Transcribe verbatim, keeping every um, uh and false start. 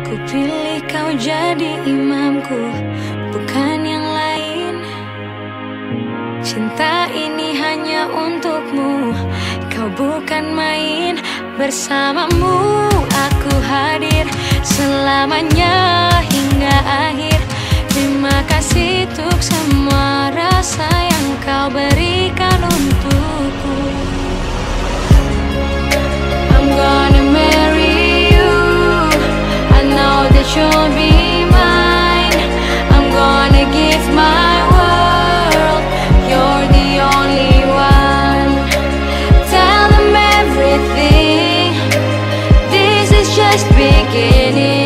Ku pilih kau jadi imamku, bukan yang lain. Cinta ini hanya untukmu, kau bukan main. Bersamamu aku hadir selamanya hingga akhir. Terima kasih untuk semua rasa yang kau berikan untukku. I'm gonna marry you, I know that you'll be mine. I'm gonna give my world, you're the only one. Tell them everything, this is just beginning.